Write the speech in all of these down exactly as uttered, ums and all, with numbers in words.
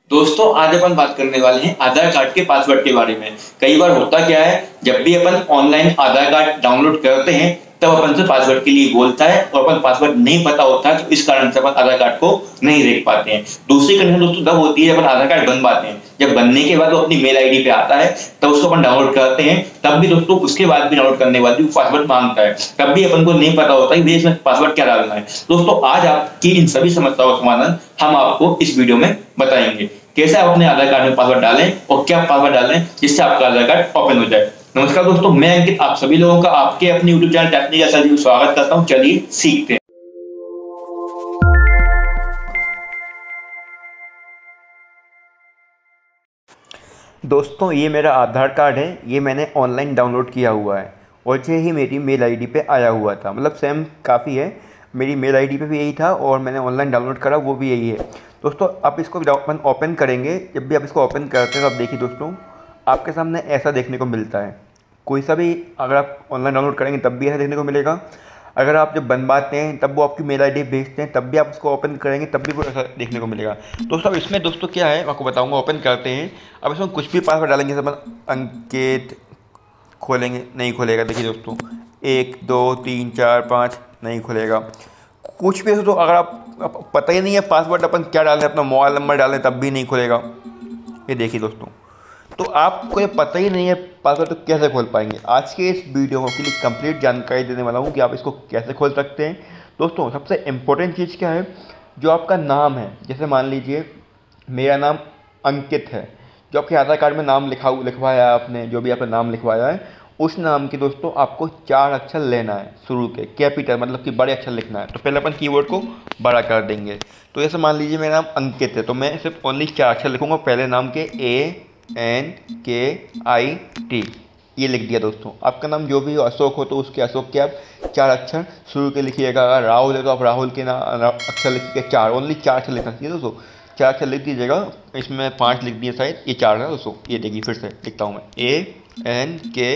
दोस्तों आज अपन बात करने वाले हैं आधार कार्ड के पासवर्ड के बारे में। कई बार होता क्या है, जब भी अपन ऑनलाइन आधार कार्ड डाउनलोड करते हैं तब अपन से पासवर्ड के लिए बोलता है और अपन पासवर्ड नहीं पता होता है, तो इस कारण से अपन आधार कार्ड को नहीं देख पाते हैं। दूसरी कंडीशन दोस्तों तब होती है जब अपन आधार कार्ड बनवाते हैं, जब बनने के बाद वो अपनी मेल आईडी पे आता है तब उसको अपन डाउनलोड करते हैं, तब भी दोस्तों उसके बाद भी डाउनलोड करने के बाद भी पासवर्ड मांगता है, तब भी अपन को नहीं पता होता है कि इसमें पासवर्ड क्या डालना है। दोस्तों आज आपकी इन सभी समस्याओं का समाधान हम आपको इस वीडियो में बताएंगे। कैसे आप अपने आधार कार्ड में पासवर्ड डालें और क्या पासवर्ड डालें जिससे आपका आधार कार्ड ओपन हो जाए। नमस्कार दोस्तों, मैं अंकित आप सभी लोगों का आपके अपने यूट्यूब चैनल टेक्निकल सर्च में स्वागत करता हूं। चलिए सीखते हैं। दोस्तों ये मेरा आधार कार्ड है, ये मैंने ऑनलाइन डाउनलोड किया हुआ है और ये ही मेरी मेल आईडी पे आया हुआ था। मतलब सेम काफ़ी है, मेरी मेल आईडी पे भी यही था और मैंने ऑनलाइन डाउनलोड करा वो भी यही है। दोस्तों आप इसको अपन ओपन करेंगे, जब भी आप इसको ओपन करते हैं तो आप देखिए दोस्तों आपके सामने ऐसा देखने को मिलता है। कोई सा भी अगर आप ऑनलाइन डाउनलोड करेंगे तब भी ऐसा देखने को मिलेगा। अगर आप जब बनवाते हैं तब वो आपकी मेल आईडी भेजते हैं तब भी आप उसको ओपन करेंगे तब भी वो ऐसा देखने को मिलेगा। दोस्तों अब इसमें दोस्तों क्या है मैं आपको बताऊंगा। ओपन करते हैं, अब इसमें कुछ भी पासवर्ड डालेंगे, जैसे अपन अंकित खोलेंगे नहीं खुलेगा। देखिए दोस्तों एक दो तीन चार पाँच नहीं खुलेगा। कुछ भी दोस्तों अगर आप, आप पता ही नहीं है पासवर्ड अपन क्या डालें, अपना मोबाइल नंबर डालें तब भी नहीं खुलेगा। ये देखिए दोस्तों, तो आपको ये पता ही नहीं है पासवर्ड तो कैसे खोल पाएंगे। आज के इस वीडियो में आपके लिए कंप्लीट जानकारी देने वाला हूँ कि आप इसको कैसे खोल सकते हैं। दोस्तों सबसे इम्पोर्टेंट चीज़ क्या है, जो आपका नाम है, जैसे मान लीजिए मेरा नाम अंकित है, जो आपके आधार कार्ड में नाम लिखा लिखवाया है आपने, जो भी आपका नाम लिखवाया है उस नाम के दोस्तों आपको चार अक्षर लेना है शुरू के, कैपिटल मतलब कि बड़े अक्षर लिखना है। तो पहले अपन कीबोर्ड को बड़ा कर देंगे। तो जैसे मान लीजिए मेरा नाम अंकित है तो मैं सिर्फ ओनली चार अक्षर लिखूँगा पहले नाम के, ए एन के आई टी, ये लिख दिया। दोस्तों आपका नाम जो भी हो, अशोक हो तो उसके अशोक के आप चार अक्षर शुरू के लिखिएगा। अगर राहुल है तो आप राहुल के नाम अक्षर लिखिएगा चार, ओनली चार अक्षर लिखना चाहिए दोस्तों। चार अक्षर लिख दीजिएगा, इसमें पांच लिख दिए शायद, ये चार है दोस्तों। ये देखिए फिर से लिखता हूँ मैं, ए एन के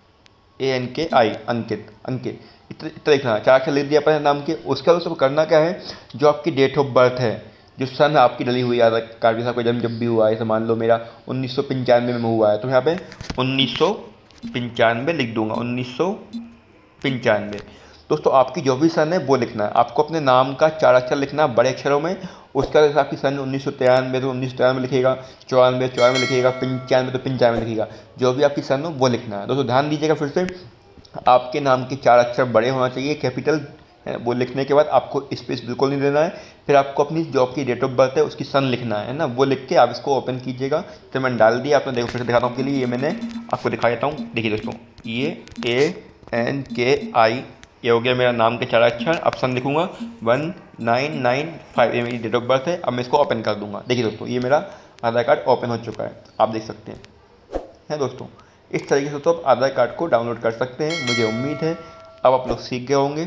ए एन के आई अंकित अंकित इतना इतना लिखना है। चार अक्षर लिख दिया अपने नाम के। उसका दोस्तों करना क्या है, जो आपकी डेट ऑफ बर्थ है, जो सन आपकी डली हुई आधार कार्ड के साथ, कोई जन्म जब भी हुआ है, जैसे मान लो मेरा उन्नीस सौ पंचानवे में हुआ है तो यहाँ पे उन्नीस सौ पंचानवे लिख दूंगा, उन्नीस सौ पंचानवे। दोस्तों आपकी जो भी सन है वो लिखना है। आपको अपने नाम का चार अक्षर लिखना है बड़े अक्षरों में। उसका जैसे आपकी सन उन्नीस सौ तिरानवे तो उन्नीस सौ तिरानवे लिखेगा, चौरानवे चौरानवे लिखेगा, पंचानवे तो पंचानवे लिखेगा, जो भी आपकी सन हो वो लिखना है। दोस्तों ध्यान दीजिएगा फिर से, आपके नाम के चार अक्षर बड़े होना चाहिए, कैपिटल। वो लिखने के बाद आपको स्पेस बिल्कुल नहीं देना है। फिर आपको अपनी जो आपकी डेट ऑफ बर्थ है उसकी सन लिखना है ना, वो लिख के आप इसको ओपन कीजिएगा। फिर मैंने डाल दिया, आपने देखो फिर से दिखाता हूँ के लिए, ये मैंने आपको दिखा देता हूँ। देखिए दोस्तों ये ए एन के आई, ये हो गया मेरा नाम के चार अक्षर। अब सन लिखूँगा वन नाइन नाइन फाइव, ये मेरी डेट ऑफ बर्थ है। अब मैं इसको ओपन कर दूँगा। देखिए दोस्तों ये मेरा आधार कार्ड ओपन हो चुका है, आप देख सकते हैं है दोस्तों। इस तरीके से तो आप आधार कार्ड को डाउनलोड कर सकते हैं। मुझे उम्मीद है अब आप लोग सीख गए होंगे।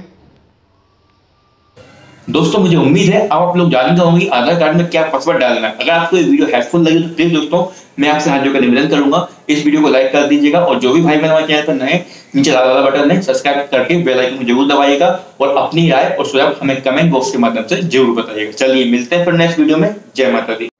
दोस्तों मुझे उम्मीद है अब आप लोग जान गए होंगे आधार कार्ड में क्या पासवर्ड डालना है। अगर आपको ये वीडियो हेल्पफुल लगी तो प्लीज दोस्तों मैं आपसे हाथ जोड़कर निवेदन करूंगा, इस वीडियो को लाइक कर दीजिएगा और जो भी भाई बहन हमारे चैनल पर नए, नीचे लाल वाला बटन है सब्सक्राइब करके बेल आइकन को जरूर दबाइएगा और अपनी राय और सुझाव हमें कमेंट बॉक्स के माध्यम से जरूर बताइएगा। चलिए मिलते हैं फिर नेक्स्ट वीडियो में। जय माता दी।